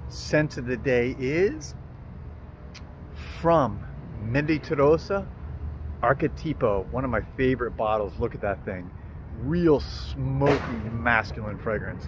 scent of the day is from Menditorosa Archetipo, one of my favorite bottles. Look at that thing. Real smoky, masculine fragrance.